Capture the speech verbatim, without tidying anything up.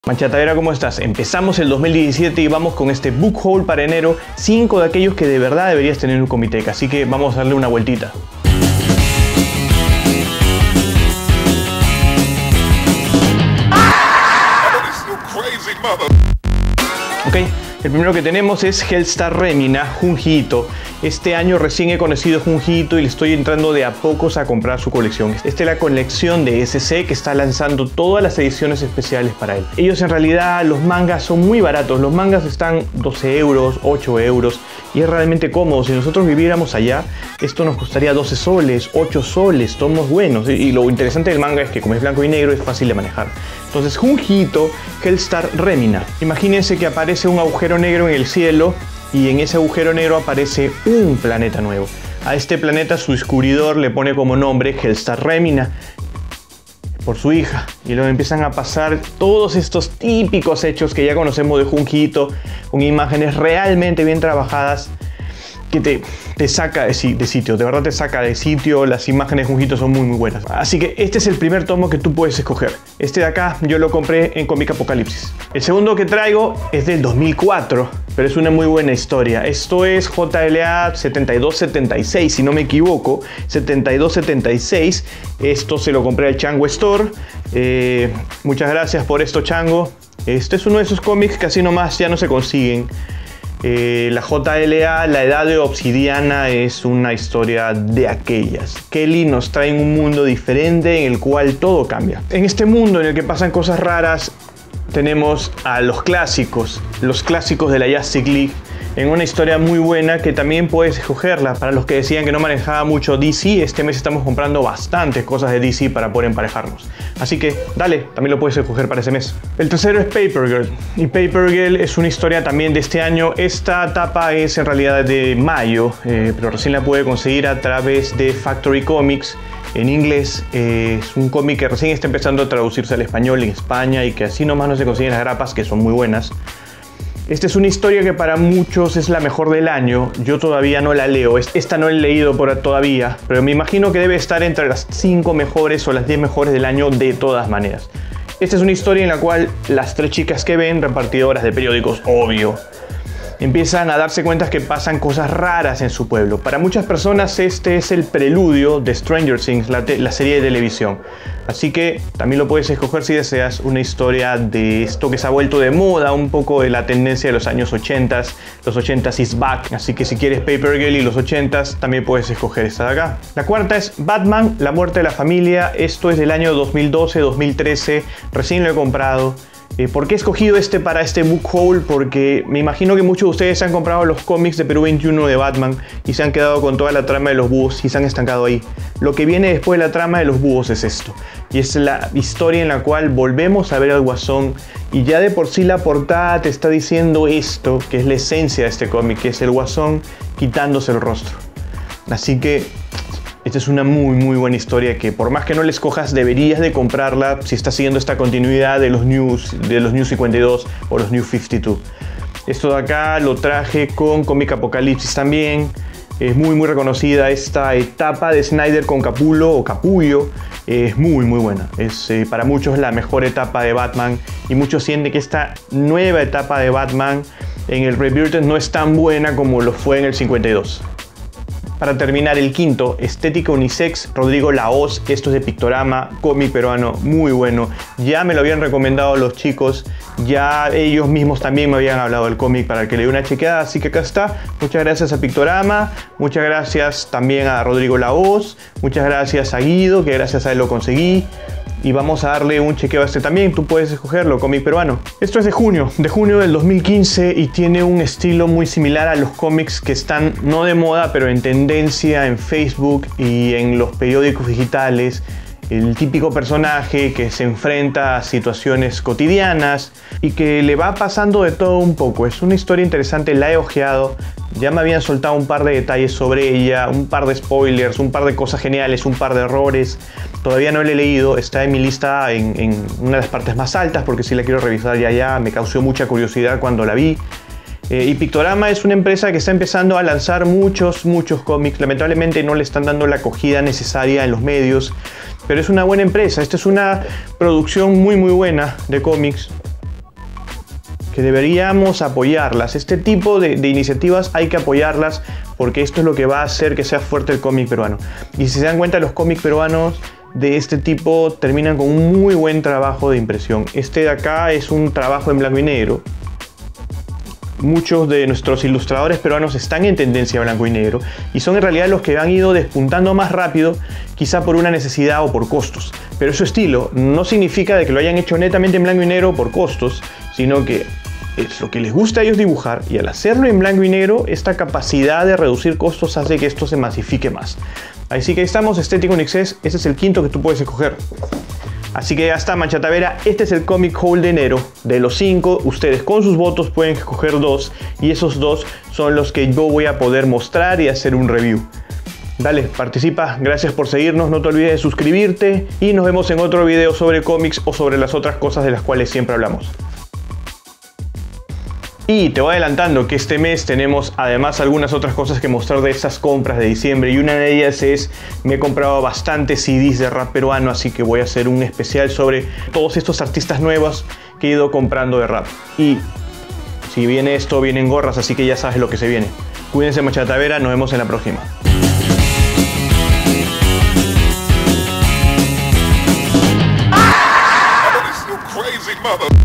Manchatavera, ¿cómo estás? Empezamos el dos mil diecisiete y vamos con este book haul para enero, cinco de aquellos que de verdad deberías tener en un Comiteca, así que vamos a darle una vueltita. Ok, el primero que tenemos es Hellstar Remina Junji Ito. Este año recién he conocido a Junji Ito y le estoy entrando de a pocos a comprar su colección. Esta es la colección de S C que está lanzando todas las ediciones especiales para él. Ellos en realidad, los mangas son muy baratos. Los mangas están doce euros, ocho euros y es realmente cómodo. Si nosotros viviéramos allá, esto nos costaría doce soles, ocho soles, tomos buenos. Y lo interesante del manga es que como es blanco y negro es fácil de manejar. Entonces Junji Ito, Hellstar Remina. Imagínense que aparece un agujero negro en el cielo y en ese agujero negro aparece un planeta nuevo. A este planeta su descubridor le pone como nombre Hellstar Remina por su hija, y luego empiezan a pasar todos estos típicos hechos que ya conocemos de Junji Ito, con imágenes realmente bien trabajadas que te, te saca de, de sitio, de verdad te saca de sitio. Las imágenes de Junji Ito son muy muy buenas. Así que este es el primer tomo que tú puedes escoger. Este de acá yo lo compré en Comic Apocalipsis. El segundo que traigo es del dos mil cuatro, pero es una muy buena historia. Esto es J L A setenta y dos setenta y seis, si no me equivoco, setenta y dos setenta y seis. Esto se lo compré al Chango Store. Eh, muchas gracias por esto, Chango. Este es uno de esos cómics que así nomás ya no se consiguen. Eh, la J L A, la edad de obsidiana, es una historia de aquellas. Kelly nos trae un mundo diferente en el cual todo cambia. En este mundo en el que pasan cosas raras, tenemos a los clásicos, los clásicos de la Justice League, en una historia muy buena que también puedes escogerla. Para los que decían que no manejaba mucho D C, este mes estamos comprando bastantes cosas de D C para poder emparejarnos. Así que dale, también lo puedes escoger para ese mes. El tercero es Paper Girl. Y Paper Girl es una historia también de este año. Esta tapa es en realidad de mayo, eh, pero recién la pude conseguir a través de Factory Comics en inglés. Eh, es un cómic que recién está empezando a traducirse al español en España y que así nomás no se consiguen las grapas, que son muy buenas. Esta es una historia que para muchos es la mejor del año. Yo todavía no la leo. Esta no he leído por todavía, pero me imagino que debe estar entre las cinco mejores o las diez mejores del año de todas maneras. Esta es una historia en la cual las tres chicas que ven, repartidoras de periódicos, obvio, empiezan a darse cuenta que pasan cosas raras en su pueblo. Para muchas personas este es el preludio de Stranger Things, la, la serie de televisión. Así que también lo puedes escoger si deseas una historia de esto que se ha vuelto de moda, un poco de la tendencia de los años ochenta. Los ochenta is back, así que si quieres Paper Girl y los ochenta también puedes escoger esta de acá. La cuarta es Batman, la muerte de la familia. Esto es del año dos mil doce dos mil trece, recién lo he comprado. Eh, ¿Por qué he escogido este para este book haul? Porque me imagino que muchos de ustedes han comprado los cómics de Perú veintiuno de Batman y se han quedado con toda la trama de los búhos y se han estancado ahí. Lo que viene después de la trama de los búhos es esto. Y es la historia en la cual volvemos a ver al Guasón y ya de por sí la portada te está diciendo esto, que es la esencia de este cómic, que es el Guasón quitándose el rostro. Así que esta es una muy muy buena historia que por más que no la escojas deberías de comprarla si estás siguiendo esta continuidad de los News, de los New cincuenta y dos o los New cincuenta y dos. Esto de acá lo traje con Comic Apocalipsis también. Es muy muy reconocida esta etapa de Snyder con Capullo o Capullo. Es muy muy buena. Es eh, para muchos la mejor etapa de Batman y muchos sienten que esta nueva etapa de Batman en el Rebirth no es tan buena como lo fue en el cincuenta y dos. Para terminar, el quinto, Estética Unisex, Rodrigo Lahoz. Esto es de Pictorama, cómic peruano muy bueno. Ya me lo habían recomendado los chicos, ya ellos mismos también me habían hablado del cómic para que le dé una chequeada, así que acá está. Muchas gracias a Pictorama, muchas gracias también a Rodrigo Lahoz, muchas gracias a Guido, que gracias a él lo conseguí. Y vamos a darle un chequeo a este también, tú puedes escogerlo, cómic peruano. Esto es de junio, de junio del dos mil quince y tiene un estilo muy similar a los cómics que están no de moda, pero en tendencia en Facebook y en los periódicos digitales. El típico personaje que se enfrenta a situaciones cotidianas y que le va pasando de todo un poco. Es una historia interesante, la he ojeado. Ya me habían soltado un par de detalles sobre ella, un par de spoilers, un par de cosas geniales, un par de errores. Todavía no la he leído, está en mi lista en, en una de las partes más altas porque sí la quiero revisar ya ya. Me causó mucha curiosidad cuando la vi. Eh, y Pictorama es una empresa que está empezando a lanzar muchos, muchos cómics. Lamentablemente no le están dando la acogida necesaria en los medios, pero es una buena empresa. Esta es una producción muy, muy buena de cómics. que deberíamos apoyarlas. Este tipo de, de iniciativas hay que apoyarlas porque esto es lo que va a hacer que sea fuerte el cómic peruano. Y si se dan cuenta, los cómics peruanos de este tipo terminan con un muy buen trabajo de impresión. Este de acá es un trabajo en blanco y negro. Muchos de nuestros ilustradores peruanos están en tendencia a blanco y negro y son en realidad los que han ido despuntando más rápido, quizá por una necesidad o por costos. Pero su estilo no significa de que lo hayan hecho netamente en blanco y negro por costos, sino que es lo que les gusta a ellos dibujar, y al hacerlo en blanco y negro, esta capacidad de reducir costos hace que esto se masifique más. Así que ahí estamos, Aesthetic Onyx S, ese es el quinto que tú puedes escoger. Así que ya está, Manchatavera, este es el Comic Haul de enero. De los cinco, ustedes con sus votos pueden escoger dos, y esos dos son los que yo voy a poder mostrar y hacer un review. Dale, participa, gracias por seguirnos, no te olvides de suscribirte y nos vemos en otro video sobre cómics o sobre las otras cosas de las cuales siempre hablamos. Y te voy adelantando que este mes tenemos además algunas otras cosas que mostrar de estas compras de diciembre, y una de ellas es, me he comprado bastantes C Ds de rap peruano, así que voy a hacer un especial sobre todos estos artistas nuevos que he ido comprando de rap. Y si viene esto, vienen gorras, así que ya sabes lo que se viene. Cuídense, Manchatavera, nos vemos en la próxima. Crazy mother.